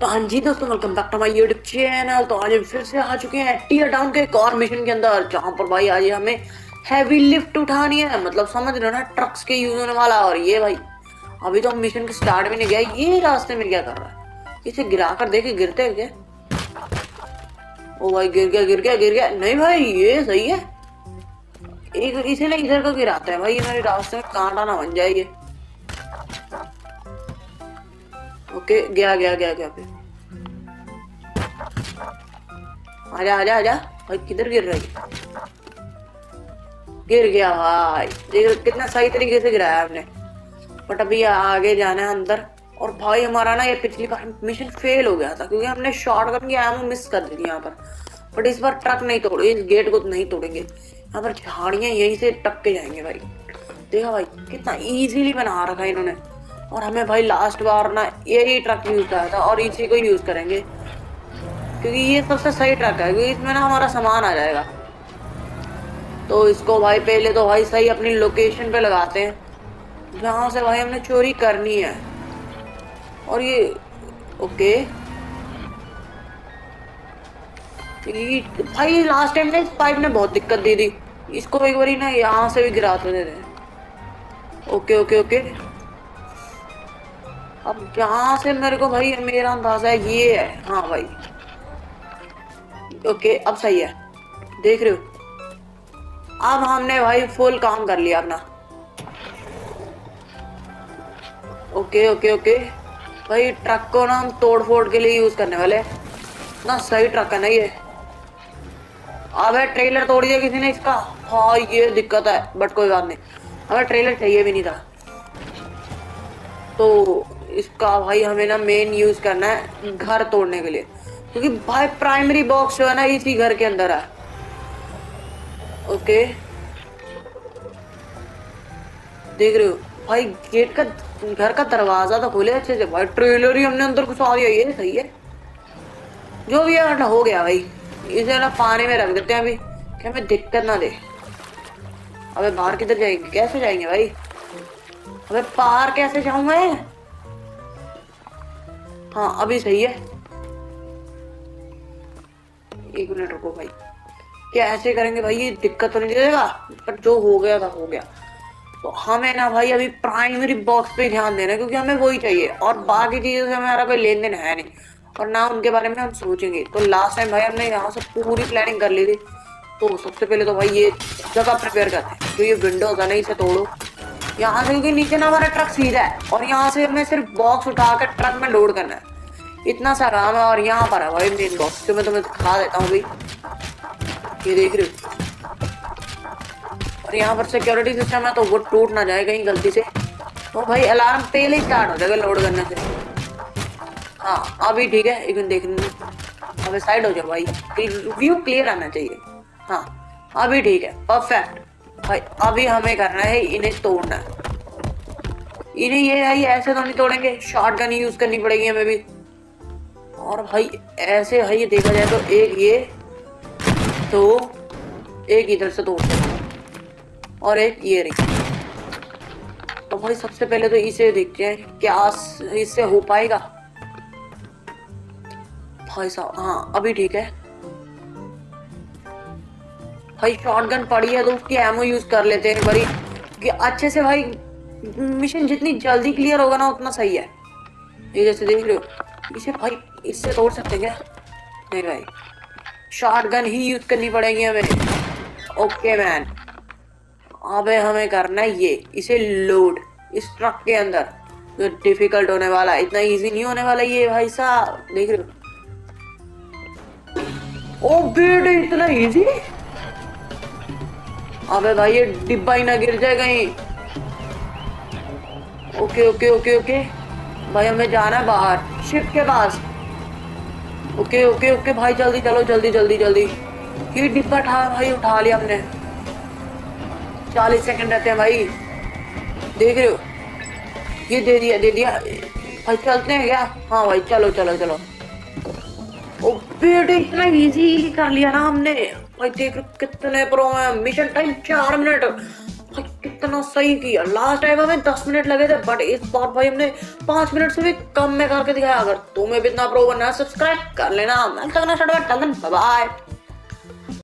तो हाँ जी दोस्तों, welcome back to my YouTube channel. तो आज हम फिर से आ चुके हैं टीयर डाउन के एक और मिशन के अंदर, जहाँ पर भाई आज हमें हैवी लिफ्ट उठानी है। मतलब समझ रहे हो ना, ट्रक्स के यूज होने वाला। और ये भाई अभी तो हम मिशन के स्टार्ट भी नहीं गया, ये रास्ते में क्या कर रहा है? इसे गिरा कर देखे, गिरते है क्या? ओ भाई गिर गया गिर गया गिर गया। नहीं भाई ये सही है, एक इसे ना इधर को गिराते हैं भाई, ये मेरे रास्ते में कांटा ना बन जाए ये। ओके गया गया गया गया। आजा आजा आजा भाई, किधर गिर रही है? गिर गया भाई, देख कितना सही तरीके से गिराया हमने। बट अभी आगे जाना है अंदर। और भाई हमारा ना ये पिछली बार मिशन फेल हो गया था, क्योंकि हमने शॉटगन की एमो मिस कर दी थी यहाँ पर। बट इस बार ट्रक नहीं तोड़े, इस गेट को नहीं तोड़ेंगे। यहाँ पर झाड़ियां यहीं से टप के जाएंगे भाई। देखा भाई कितना इजीली बना रखा है इन्होंने। और हमें भाई लास्ट बार ना यही ट्रक यूज किया था, और इसी को यूज करेंगे, क्योंकि ये सबसे सही ट्रक है, क्योंकि इसमें ना हमारा सामान आ जाएगा। तो इसको भाई पहले तो भाई सही अपनी लोकेशन पे लगाते हैं, जहाँ से भाई हमने चोरी करनी है। और ये ओके भाई लास्ट टाइम ना इस पाइप ने बहुत दिक्कत दी थी, इसको एक बारी ना यहाँ से भी गिराते दे रहे। ओके ओके ओके, अब यहाँ से मेरे को भाई मेरा अंदाजा है ये है। हाँ भाई ओके अब सही है, देख रहे हो। अब हमने भाई फुल काम कर लिया अपना। ओके ओके ओके भाई, ट्रक को ना हम तोड़ फोड़ के लिए यूज करने वाले ना। सही ट्रक है ना ये। अबे ट्रेलर तोड़ दिया किसी ने इसका। हाँ ये दिक्कत है, बट कोई बात नहीं, हमें ट्रेलर चाहिए भी नहीं था। तो इसका भाई हमें ना मेन यूज करना है घर तोड़ने के लिए, क्योंकि भाई प्राइमरी बॉक्स जो है ना इसी घर के अंदर है। ओके देख रहे हो भाई, गेट का घर का दरवाजा तो खोले अच्छे से भाई, ट्रेलर ही हमने अंदर घुसा दिया। ये सही है, जो भी है हो गया भाई। इसे ना पानी में रख देते हैं अभी, कि हमें दिक्कत ना दे। अबे बाहर किधर जाएंगे, कैसे जाएंगे भाई? अबे बाहर कैसे जाऊं मैं? हाँ अभी सही है। एक मिनट रुको भाई, क्या ऐसे करेंगे भाई? ये दिक्कत तो नहीं देगा, पर जो हो गया था हो गया। तो हमें ना भाई अभी प्राइमरी बॉक्स पे ध्यान देना है, क्योंकि हमें वही चाहिए, और बाकी चीजों से हमारा कोई लेन देन है नहीं, और ना उनके बारे में हम सोचेंगे। तो लास्ट टाइम भाई हमने यहाँ से पूरी प्लानिंग कर ली थी। तो सबसे पहले तो भाई ये जगह प्रिपेयर करते हैं, जो ये विंडोज है ना इसे तोड़ो यहाँ से, क्योंकि नीचे ना हमारा ट्रक सीधा है, और यहाँ से हमें सिर्फ बॉक्स उठाकर ट्रक में लोड करना है। इतना सा काम है। और यहाँ पर है भाई मेन बॉक्स, जो मैं तुम्हें दिखा देता हूँ भाई, ये देख रहे हो। और यहाँ पर सिक्योरिटी सिस्टम है, तो वो टूट ना जाए कहीं गलती से। तो भाई अलार्म पहले ही स्टार्ट हो जाएगा लोड करने से। हाँ अभी ठीक है, एक मिनट देखने। अबे साइड हो जाओ भाई, व्यू क्लियर आना चाहिए। हाँ अभी ठीक है, परफेक्ट। भाई अभी हमें करना है इन्हें तोड़ना है। इन्हें ये भाई ऐसे तो नहीं तोड़ेंगे, शॉटगन ही यूज करनी पड़ेगी हमें भी। और भाई ऐसे है, ये देखा जाए तो एक ये, तो एक इधर से तोड़ सकते, और एक ये रही। तो भाई सबसे पहले तो इसे देखते हैं क्या इससे हो पाएगा भाई साहब। हाँ अभी ठीक है भाई, शॉटगन पड़ी है तो उसकी एमो यूज कर लेते हैं एक बारी, कि अच्छे से भाई मिशन जितनी जल्दी क्लियर होगा ना उतना सही है। ये जैसे देख रहे हो, इसे भाई इससे तोड़ सकते क्या? नहीं भाई, शॉटगन ही यूज करनी पड़ेगी हमें। ओके मैन, अबे हमें करना है ये, इसे लोड इस ट्रक के अंदर। जो डिफिकल्ट होने वाला है, इतना इजी नहीं होने वाला ये भाई साहब, देख रहे हो। ओ बेटे इतना इजी? अबे भाई ये डिब्बा ही ना गिर जाए कहीं। ओके ओके ओके ओके भाई, हमें जाना है बाहर शिप के पास। ओके ओके ओके भाई, जल्दी चलो, जल्दी जल्दी जल्दी। ये डिब्बा भाई उठा लिया हमने। 40 सेकंड रहते हैं भाई, देख रहे हो। ये दे दिया दे दिया भाई, चलते हैं क्या? हाँ भाई चलो चलो चलो। ओ बेटे इतना इजी कर लिया ना हमने भाई, देख कितने प्रो है। मिशन टाइम 4 मिनट भाई, कितना इतना सही किया। लास्ट टाइम हमें 10 मिनट लगे थे, बट इस बार भाई हमने 5 मिनट से भी कम में करके दिखाया। अगर तुम्हें भी इतना प्रो बनना है, सब्सक्राइब कर लेना। मैं तक ना बाय बाय।